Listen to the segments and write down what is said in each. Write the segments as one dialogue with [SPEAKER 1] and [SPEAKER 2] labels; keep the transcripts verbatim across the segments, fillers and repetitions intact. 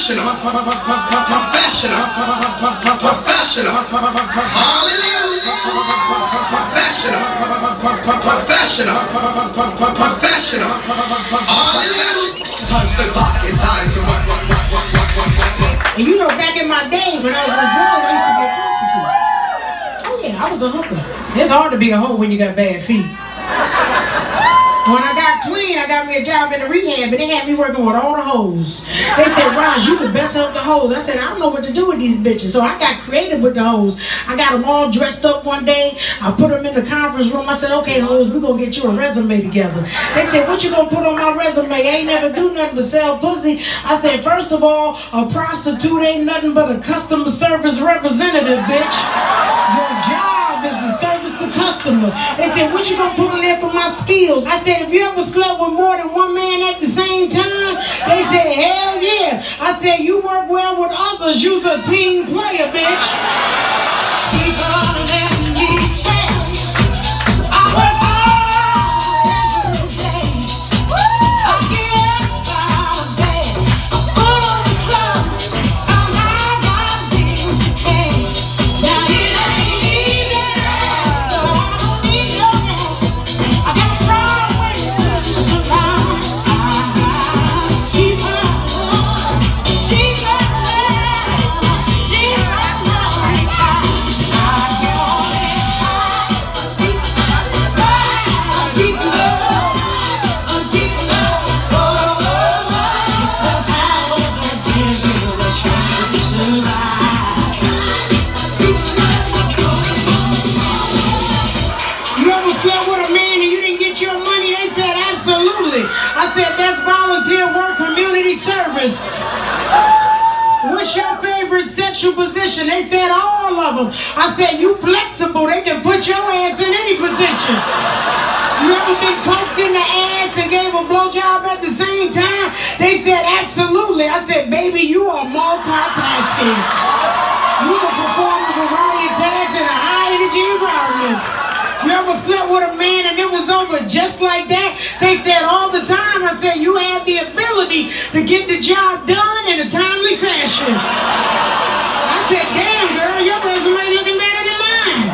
[SPEAKER 1] professional, professional, professional, hallelujah, professional, professional, professional, hallelujah. Punch the clock, it's time to work, work, work, work, work, work, work.
[SPEAKER 2] And you know, back in my day when I was on drugs, I used to be a prostitute. Oh yeah, I was a hooker. It's hard to be a hoe when you got bad feet. When I got clean, I got me a job in the rehab, and they had me working with all the hoes. They said, Raj, you the best help the hoes. I said, I don't know what to do with these bitches. So I got creative with the hoes. I got them all dressed up one day. I put them in the conference room. I said, okay, hoes, we're going to get you a resume together. They said, what you going to put on my resume? I ain't never do nothing but sell pussy. I said, first of all, a prostitute ain't nothing but a customer service representative, bitch. Your job is to service the customer. They said, what you gonna put on there for my skills? I said, if you ever slept with more than one man at the same time? They said, hell yeah. I said, you work well with others. You's a team player, bitch. Keep on letting me tell you, I work hard every day. I get up out of bed, I put on the clothes, cause I got bills to pay. Now it ain't easy, so I don't need your help. I got strong ways to survive. Keep on, keep on, keep on. I said, that's volunteer work, community service. What's your favorite sexual position? They said all of them. I said, you flexible. They can put your ass in any position. You ever been poked in the ass and gave a blowjob at the same time? They said, absolutely. I said, baby, you are multitasking. You can perform a variety of tasks in a high energy environment. You ever slept with a man and it was over just like that? They said all the time. I said, you have the ability to get the job done in a timely fashion. I said, damn girl, your resume looking better than mine.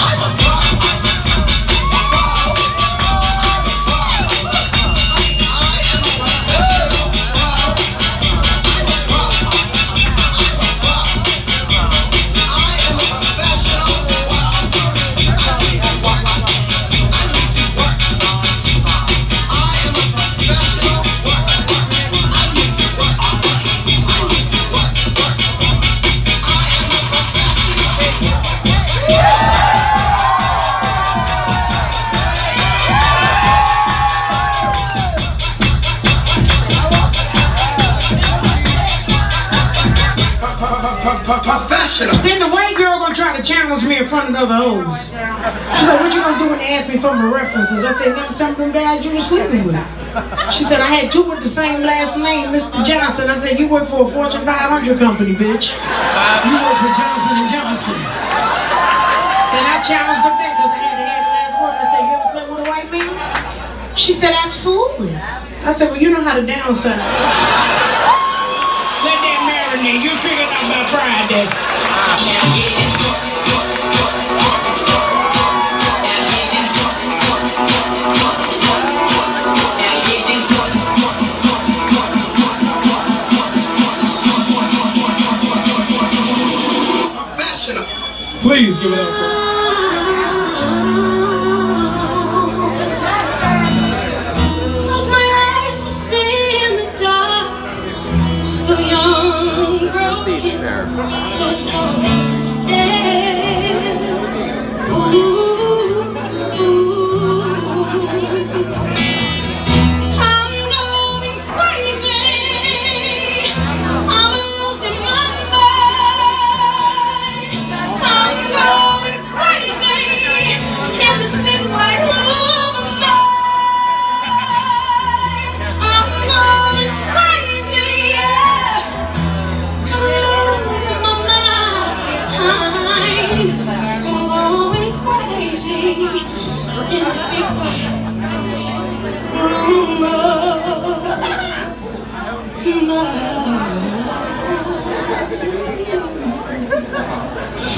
[SPEAKER 1] Professional.
[SPEAKER 2] Then the white girl gonna try to challenge me in front of the other hoes. She's like, what you gonna do when they ask me for my references? I said, them some of them guys you were sleeping with. She said, I had two with the same last name, Mister Johnson. I said, you work for a Fortune five hundred company, bitch. You work for Johnson and Johnson. Then I challenged her back because I had to have the last word. I said, you ever slept with a white man? She said, absolutely. I said, well, you know how to downsize. Let that marinate. You figure it out by Friday.
[SPEAKER 1] Professional.
[SPEAKER 3] Please give it up for
[SPEAKER 4] so so scared. Ooh, ooh. I'm going crazy. I'm losing my mind. I'm going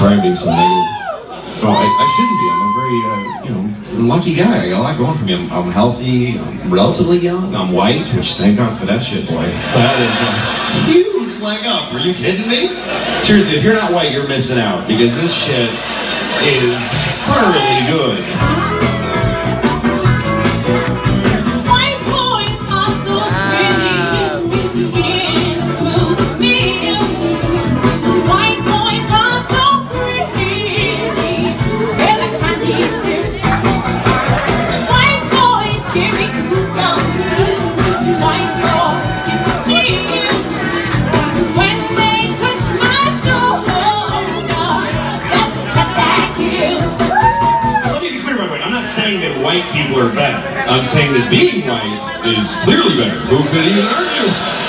[SPEAKER 5] Sorry I'm being so negative. No, I, I shouldn't be. I'm a very, uh, you know, lucky guy. I got a lot going for me. I'm, I'm healthy, I'm relatively young, I'm white, which thank God for that shit, boy. That is a huge leg up. Are you kidding me? Seriously, if you're not white, you're missing out, because this shit is thoroughly good. White people are better. I'm saying that being white is clearly better. Who could even argue?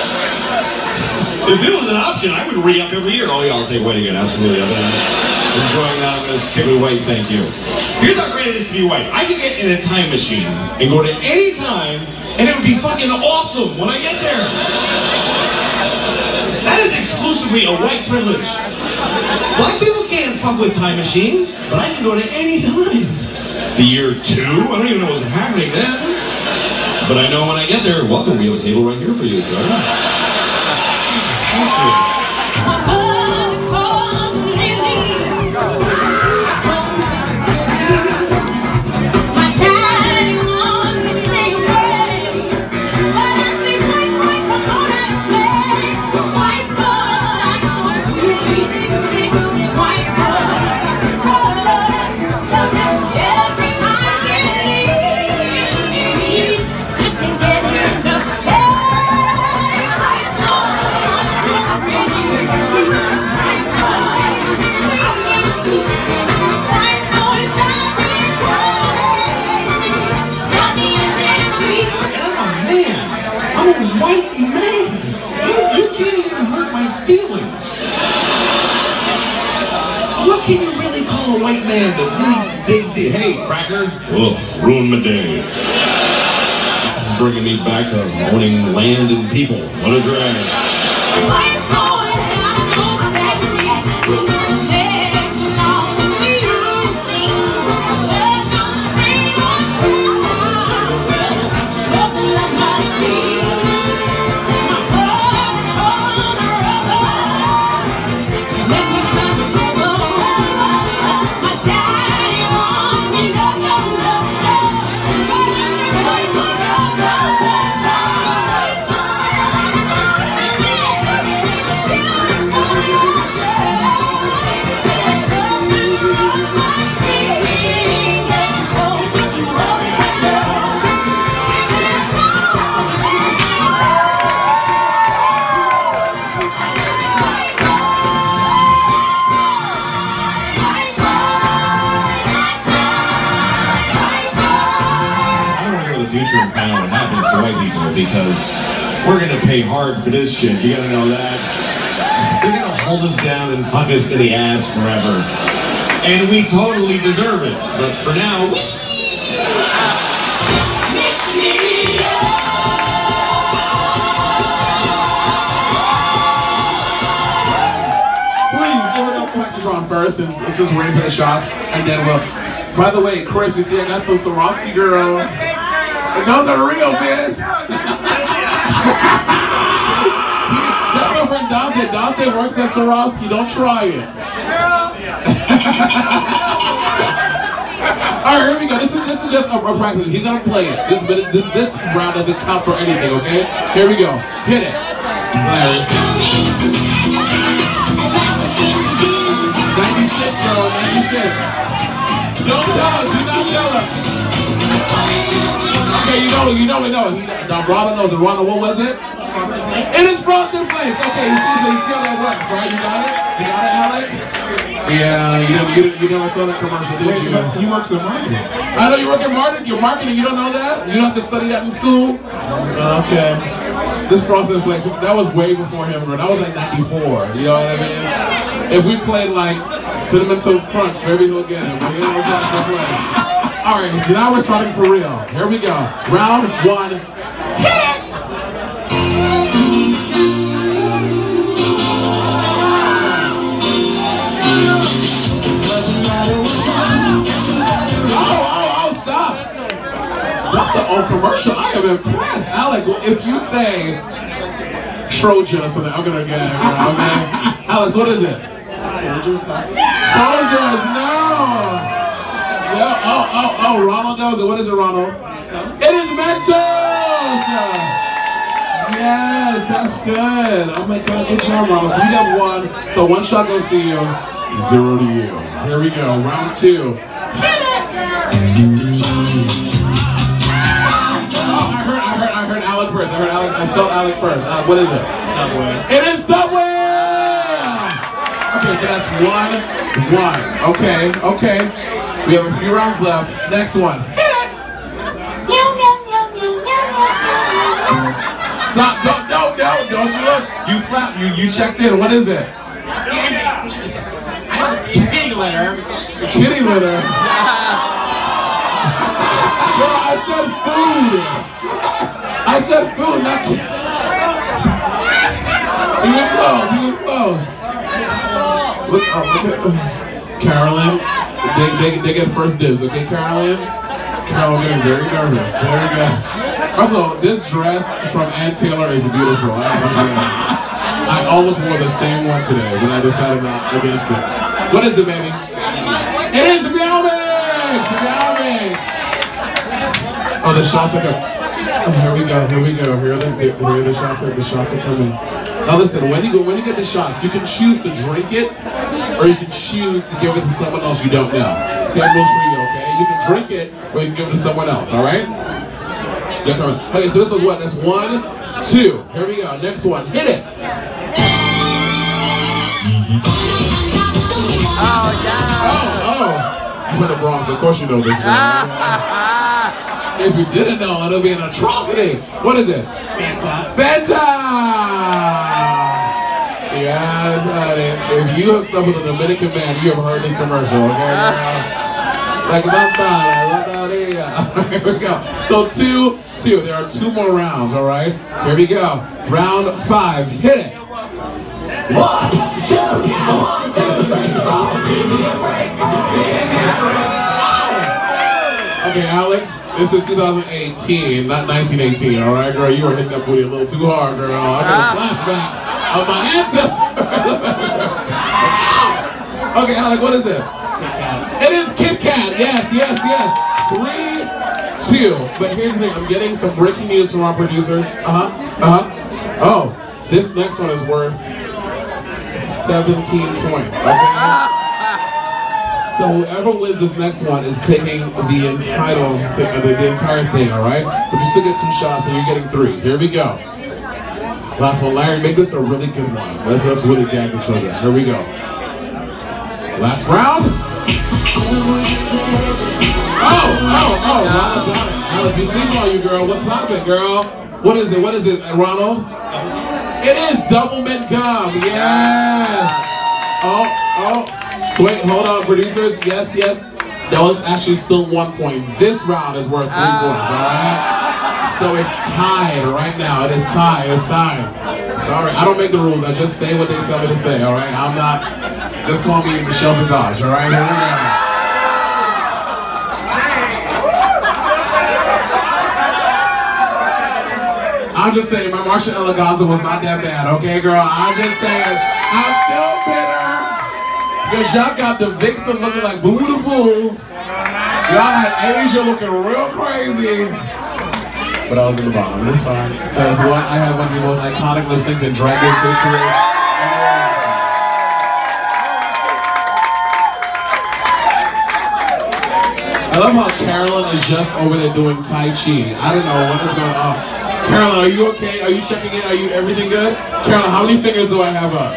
[SPEAKER 5] If it was an option, I would re-up every year. Oh yeah, I'll take white again, absolutely. I'm enjoying that. I'm gonna stick with white, thank you. Here's how great it is to be white. I could get in a time machine and go to any time, and it would be fucking awesome when I get there. That is exclusively a white privilege. Black people can't fuck with time machines, but I can go to any time. The year two? I don't even know what's happening then. But I know when I get there, welcome, we have a table right here for you, sir. Thank you. White man! You, you can't even hurt my feelings! What can you really call a white man that really digs the... Hey, cracker! Oh, ruined my day. Bringing me back to owning land and people. What a drag. And find out what happens to white people, because we're gonna pay hard for this shit. You gotta know that. They're gonna hold us down and fuck us in the ass forever. And we totally deserve it. But for now, whee!
[SPEAKER 3] Please, we're gonna practice on first since it's just waiting for the shots, and then we'll. By the way, Chris, you see I got some Swarovski girl. And those are real, bitch. That's my friend Dante. Dante works at Swarovski. Don't try it. All right, here we go. This is this is just a, a practice. He's gonna play it. This this round doesn't count for anything. Okay? Here we go. Hit it. ninety-six, bro. ninety-six. Don't tell us. Do not tell us. Okay, you know, you know, we know. He, now, Robin knows it. Robin, what was it? It is Frosted Flakes. Okay, you see, so you see how that works, right? You got it? You got it, Alec? Yeah, you, you, you never saw that commercial, did you?
[SPEAKER 6] He works in marketing.
[SPEAKER 3] I know you work in marketing. You're marketing. You don't know that? You don't have to study that in school? Okay. This Frosted Flakes, that was way before him, bro. That was like ninety-four. You know what I mean? If we played like Cinnamon Toast Crunch, maybe he'll get him. But you know what I'm playing. All right, now we're starting for real. Here we go. Round one. Hit it! I am impressed, Alec. If you say Trojan or something, I'm gonna get it. Okay. Alex, what is it? Folgers. Folgers, no. No. Oh, oh, oh. Ronald knows it. What is it, Ronald? It is Mentos. Yes, that's good. Oh my God, good job, Ronald. So you have one. So one shot goes to you, zero to you. Here we go. Round two. I heard Alec first. I heard Alec. I felt Alec first. Uh, what is it? Subway. It is Subway. Okay, so that's one, one. Okay, okay. We have a few rounds left. Next one. Stop! Don't, no, no, don't you look? You slapped. You, you checked in. What is it?
[SPEAKER 2] Kitty litter.
[SPEAKER 3] Kitty litter. Girl, I said food. I said food, not kitty. He was close. He was close. Look, oh, look at Carolyn. They, they, they get first dibs, okay, Carolyn? Carolyn getting very nervous. There we go. Also, this dress from Ann Taylor is beautiful. I, I almost wore the same one today, but I decided not against it. What is it, baby? It is Meow Mix! Meow Mix! Oh, the shots are good. Oh, here we go, here we go. Here are the, here are the shots. The shots are coming. Now listen, when you go, when you get the shots, you can choose to drink it, or you can choose to give it to someone else you don't know. Same rules for you, okay? You can drink it, or you can give it to someone else. All right? Yeah, coming. Okay, so this was what? That's one, two. Here we go. Next one. Hit it.
[SPEAKER 6] Oh yeah.
[SPEAKER 3] Oh, oh. You from the Bronx? Of course you know this. If you didn't know, it'll be an atrocity. What is it? Fanta. Fanta! Yes, honey. If you have stuff with a Dominican man, you have heard this commercial, okay? Like Fanta, here we go. So two, two. There are two more rounds, all right? Here we go. Round five. Hit it. One, two, one, two, three, four. Give me a break. Okay, Alex. This is two thousand eighteen, not nineteen eighteen, all right, girl? You were hitting that booty a little too hard, girl. I got flashbacks of my ancestors. Okay, Alec, what is it? Kit Kat. It is Kit Kat, yes, yes, yes. Three, two. But here's the thing, I'm getting some breaking news from our producers. Uh-huh, uh-huh. Oh, this next one is worth seventeen points, okay? So whoever wins this next one is taking the entire, the, the, the entire thing, all right? But you still get two shots, and you're getting three. Here we go. Last one, Larry. Make this a really good one. Let's let's really gag the children. Here we go. Last round. Oh, oh, oh! Ronald's on it. Alex, you sleeping on you, girl. What's poppin', girl? What is it? What is it, Ronald? It is double mint gum. Yes. Oh, oh. So wait, hold on, producers. Yes, yes. That was actually still one point. This round is worth three points, all right? So it's tied right now. It is tied. It's tied. Sorry, I don't make the rules. I just say what they tell me to say, all right? I'm not. Just call me Michelle Visage, all right? Here we go. I'm just saying, my Martian Eleganza was not that bad, okay, girl? I'm just saying, I'm still bitter. Because y'all got the Vixen looking like Boo the Fool. Y'all had Asia looking real crazy. But I was in the bottom. It's fine. Because what? I have one of the most iconic lip syncs in drag race history. I love how Carolyn is just over there doing Tai Chi. I don't know what is going on. Carolyn, are you okay? Are you checking in? Are you everything good? Carolyn, how many fingers do I have up?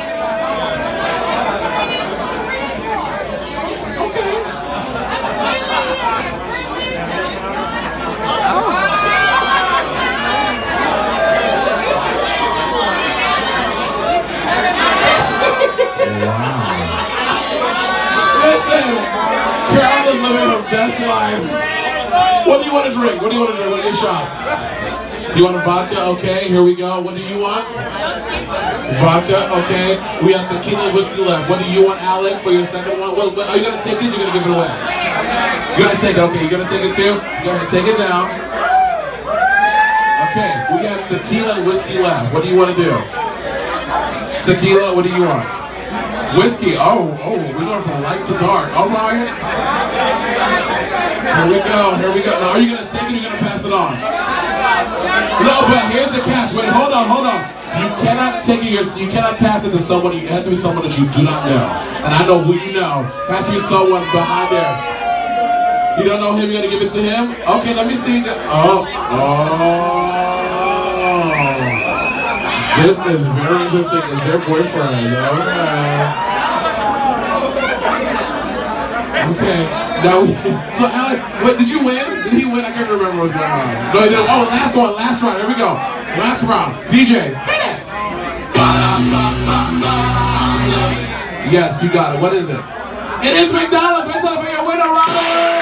[SPEAKER 3] Okay. Wow. Listen, Carolyn's living her best life. What do you want to drink? What do you want to drink? What are your shots? You want a vodka? Okay, here we go. What do you want? Vodka, okay. We have tequila whiskey left. What do you want, Alec, for your second one? Well, are you going to take these or are you going to give it away? You're going to take it, okay. You're going to take it too? Go ahead, take it down. Okay, we got tequila and whiskey left. What do you want to do? Tequila, what do you want? Whiskey, oh, oh, we're going from light to dark. All right. Here we go, here we go. Now, are you going to take it or are you going to pass it on? No, but here's the catch. Wait, hold on, hold on. You cannot take it, you cannot pass it to someone. It has to be someone that you do not know. And I know who you know. It has to be someone behind there. You don't know him, you're going to give it to him? Okay, let me see. Oh, oh. This is very interesting. It's their boyfriend. Okay. Okay. Now, so Alec, what, did you win? Did he win? I can't remember what was going on. No, he didn't. Oh, last one, last round. Here we go. Last round. D J. Yes, you got it. What is it? It is McDonald's. McDonald's for your winner, Ronald.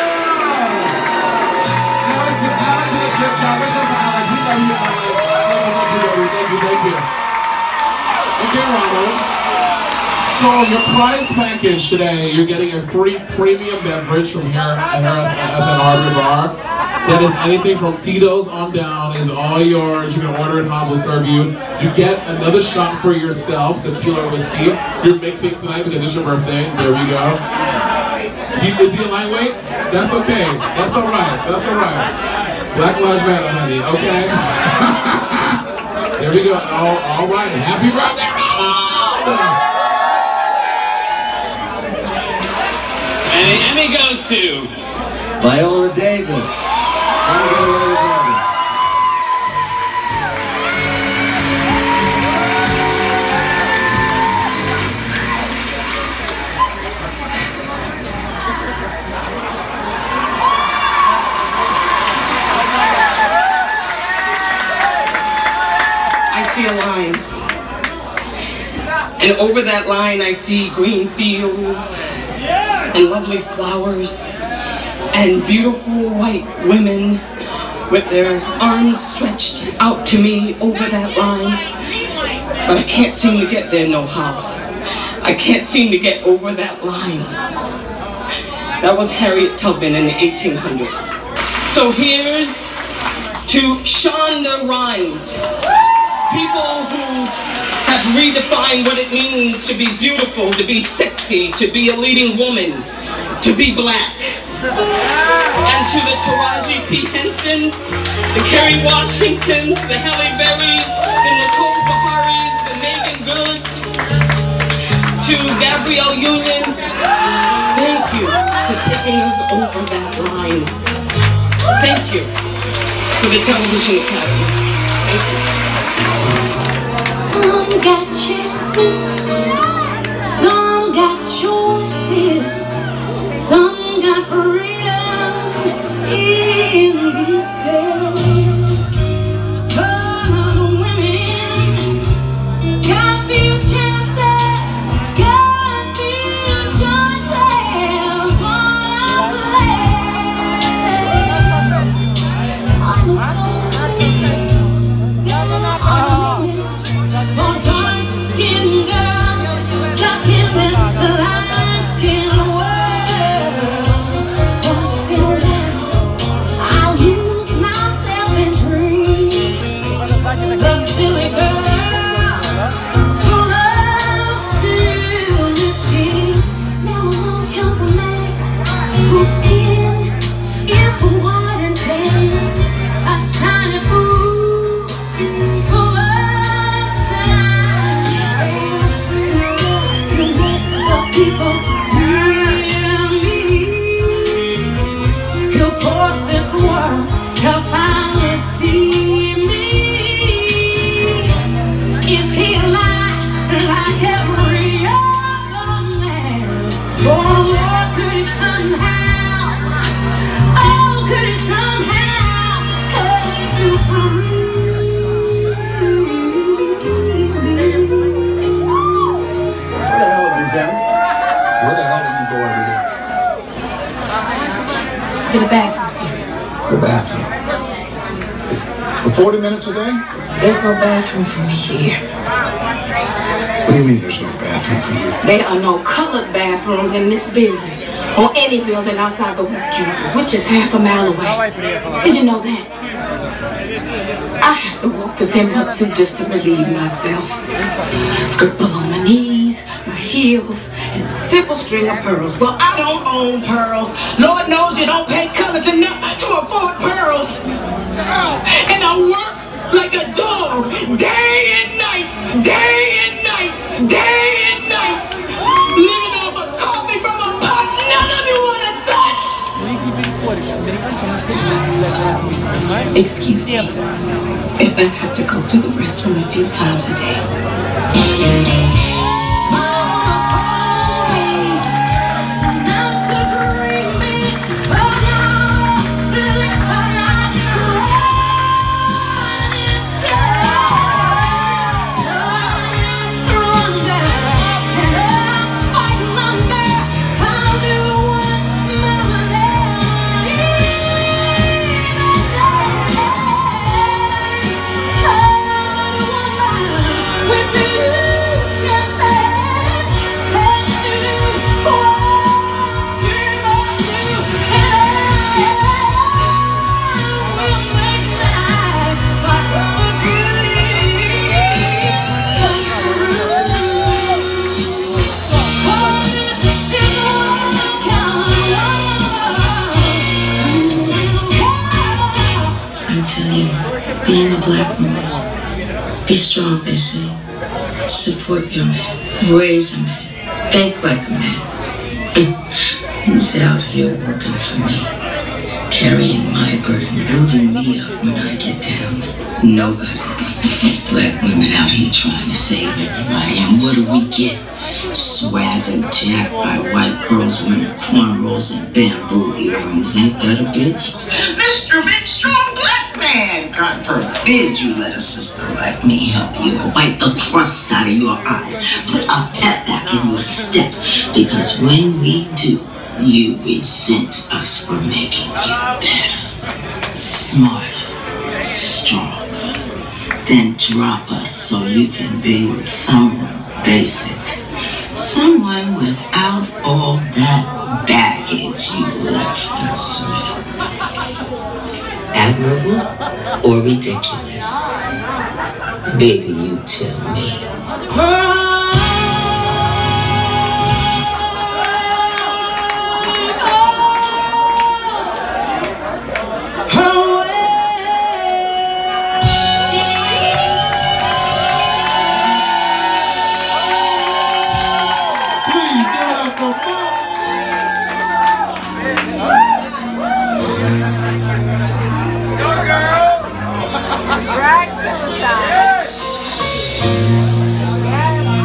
[SPEAKER 3] Alex, Alex did a good job. Where's up, Alex? We love you, Alex. Thank you, thank you. Okay, Ronald. So your prize package today, you're getting a free premium beverage from here at Harris S N Hardware Bar. That is anything from Tito's on down is all yours. You can order it, Hans will serve you. You get another shot for yourself, tequila whiskey. You're mixing tonight because it's your birthday. There we go. He, is he a lightweight? That's okay. That's all right. That's all right. Black Lives Matter, honey. Okay. There we go. Oh, all right. Happy birthday, Ronald!
[SPEAKER 6] And the Emmy goes to
[SPEAKER 7] Viola Davis.
[SPEAKER 6] I see a line. And over that line I see green fields and lovely flowers and beautiful white women with their arms stretched out to me over that line. But I can't seem to get there no how. I can't seem to get over that line. That was Harriet Tubman in the eighteen hundreds. So here's to Shonda Rhimes. People who have redefined what it means to be beautiful, to be sexy, to be a leading woman, to be black. And to the Taraji P. Hensons, the Kerry Washingtons, the Halle Berrys, the Nicole Beharies, the Megan Goods, to Gabrielle Union, thank you for taking us over that line. Thank you for the Television Academy. Thank you.
[SPEAKER 4] Some got chances, some got choices, some got freedom in these days. But the women got few chances, got few choices on our place. I'm told there's an argument for dark-skinned girls stuck in this light-skinned world. Once in a while, I'll use myself and dream. The silly girl, full of silly schemes. Now along comes a man whose skin is white and pale, a shiny fool, full of people hear me. He'll force this world to finally see me. Is he alive like every other man? Or Lord, could he somehow, oh, could he somehow come to free?
[SPEAKER 1] Where the hell have you been? Where the hell do you go every day?
[SPEAKER 2] To the bathroom, sir.
[SPEAKER 1] The bathroom. For forty minutes a day?
[SPEAKER 2] There's no bathroom for me here.
[SPEAKER 1] What do you mean there's no bathroom for you?
[SPEAKER 2] There are no colored bathrooms in this building or any building outside the West Campus, which is half a mile away. Did you know that?
[SPEAKER 6] I have to walk to Timbuktu just to relieve myself. Skirt below my knees, my heels, and a simple string of pearls. Well, I don't own pearls. Lord knows you don't pay colors enough to afford pearls. And I work like a dog, day and night, day and night, day and night, living off a coffee from a pot none of you want to touch. Excuse me if I have to go to the restroom a few times a day.
[SPEAKER 8] Being a black woman, be strong, they say. Support your man, raise a man, think like a man. Who's out here working for me, carrying my burden, building me up when I get down? Nobody. Black women out here trying to save everybody, and what do we get? Swagger jacked by white girls wearing cornrows and bamboo earrings. Ain't that a bitch? Mister Big Strong Black Man, God forbid you let a sister like me help you wipe the crust out of your eyes, put a pep back in your step, because when we do, you resent us for making you better, smarter, stronger. Then drop us so you can be with someone basic. Someone without all that baggage you left us with. Admirable or ridiculous? Baby, you tell me.
[SPEAKER 9] Drag suicide. Yeah.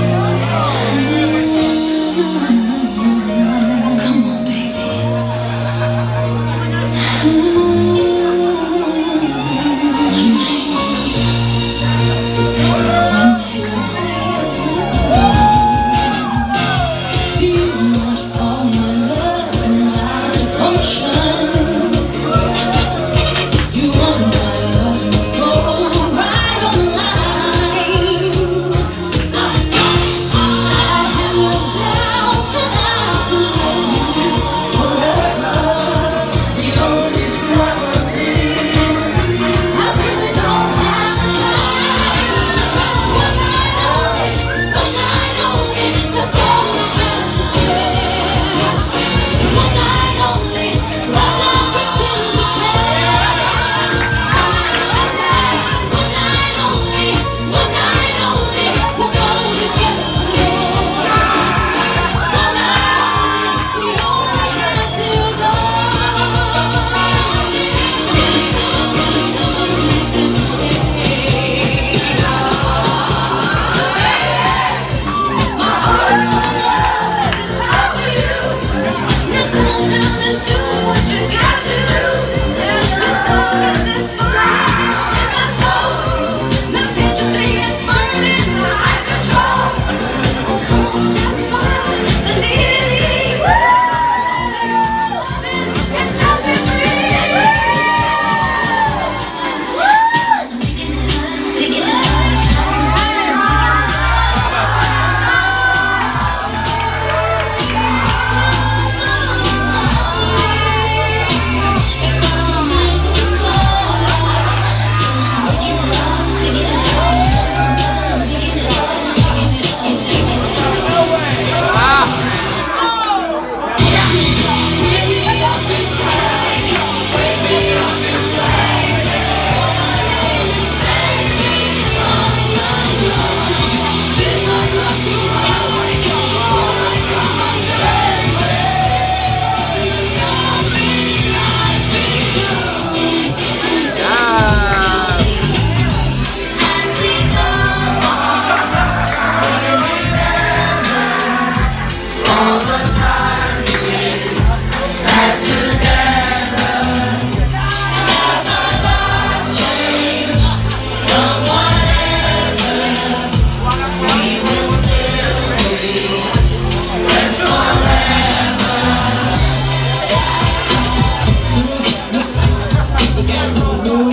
[SPEAKER 4] times we had together. As our lives change from whatever, we will still be friends forever. You gotta go to moon.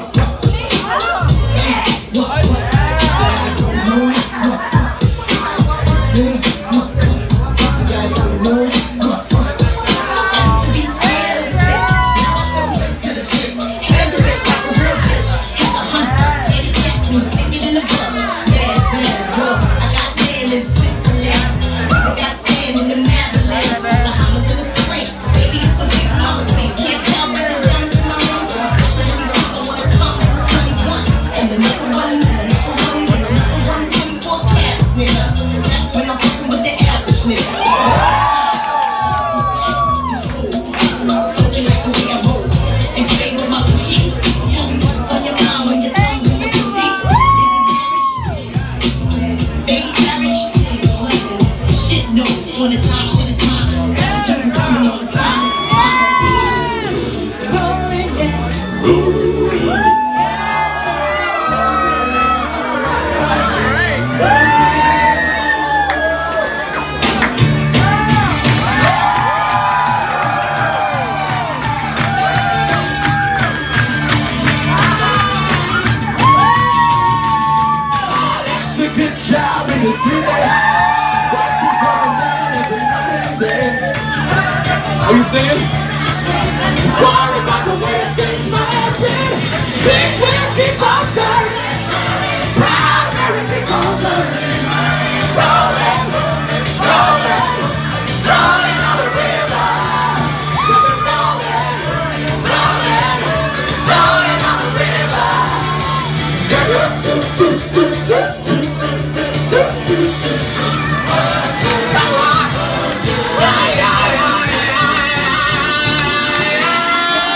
[SPEAKER 4] When the time shit is mine, got to keep coming all the time. Rolling down, rolling down.
[SPEAKER 3] It's a good job in the city. Are you singing? Worry about the way things might be. Big wheels keep on turning. Proud American keep on learning. Rolling, rolling, rolling on the river. So we're rolling, rolling, rolling on the river. Yeah, do, do, do, do, do, do, do, do, do. Come on. Yeah, yeah, yeah.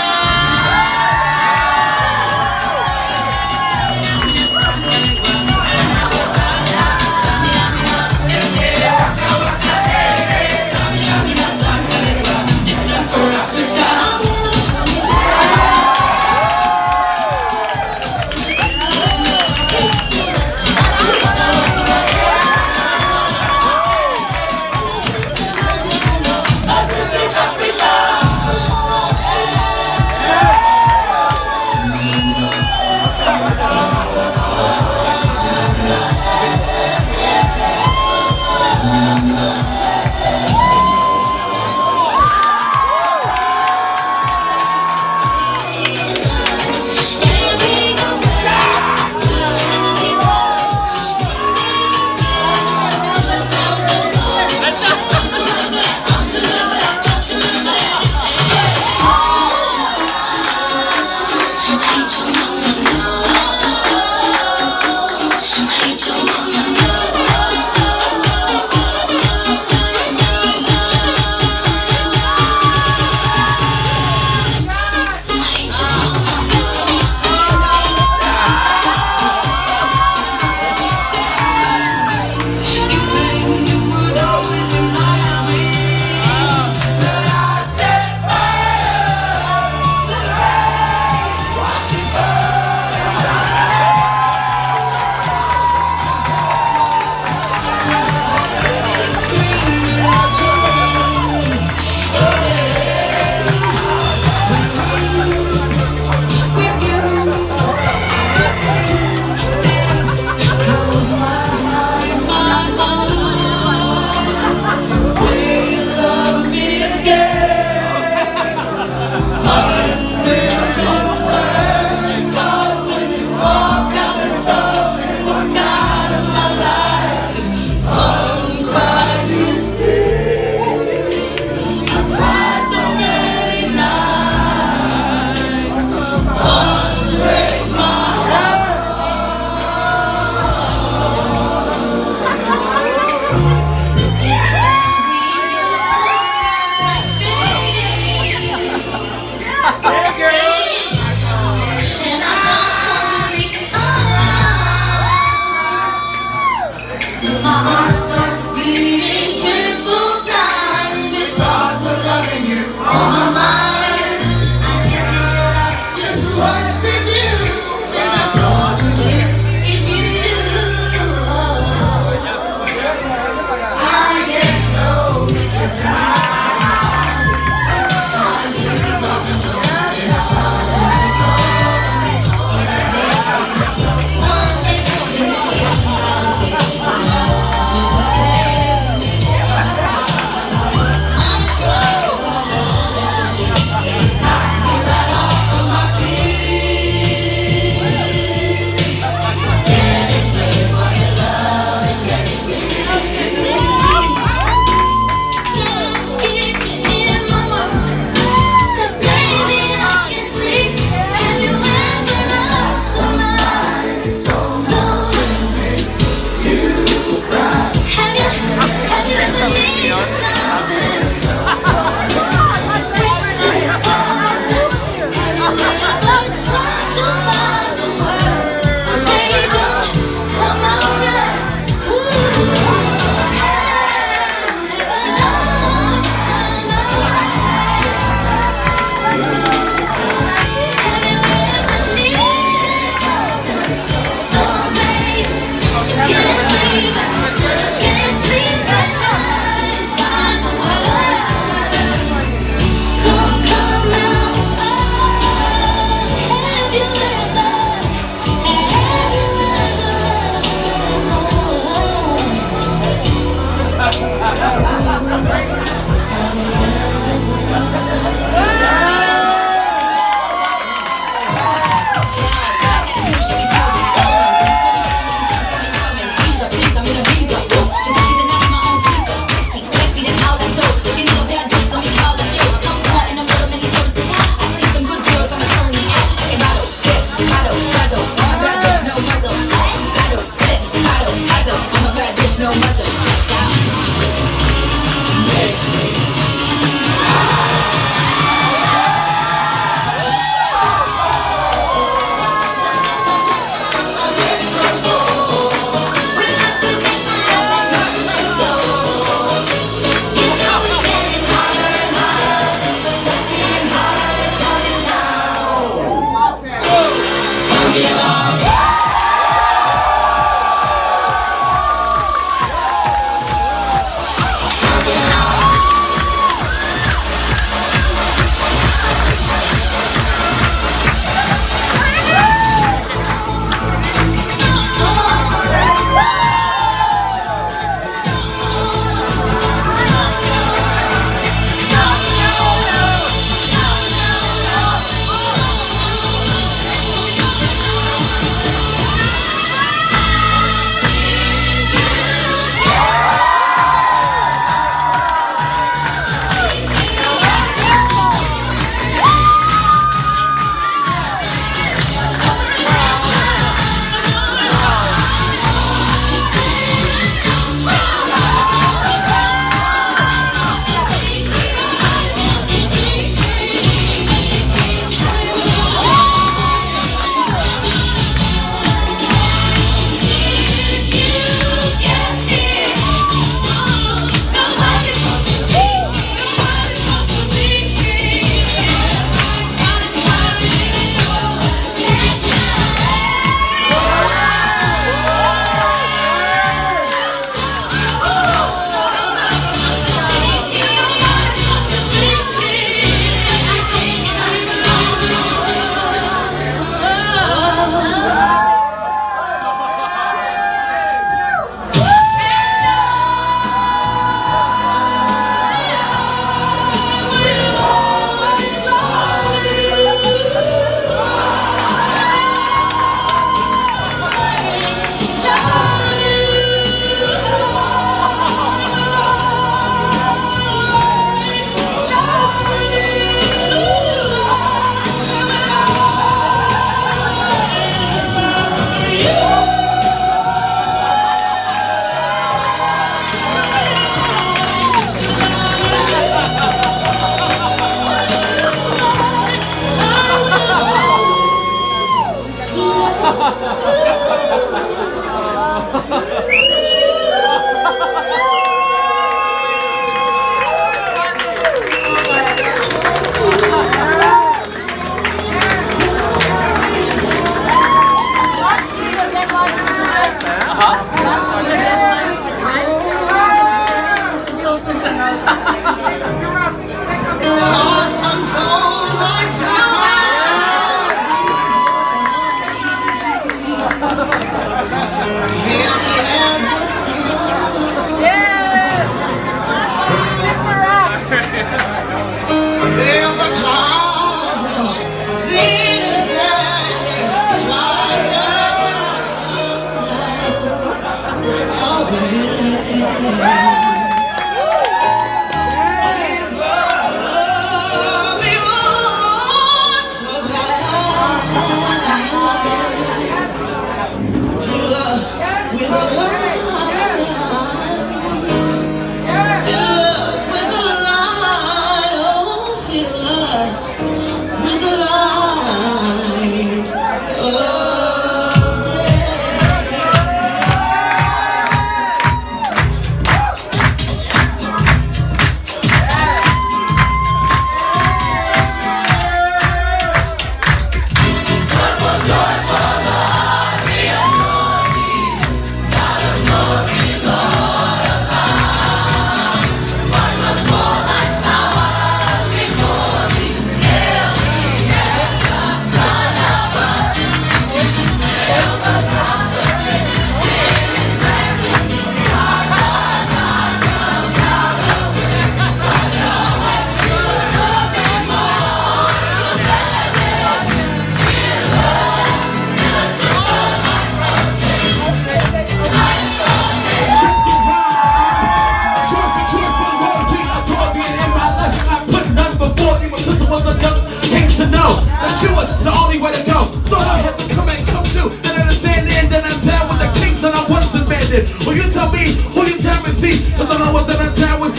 [SPEAKER 3] me where to go. So I had to come and come to. Then understand the end, then I'm down with the kings and I wasn't demanded. Well, you tell me, who you tell me, see? Cause I know I was in a town with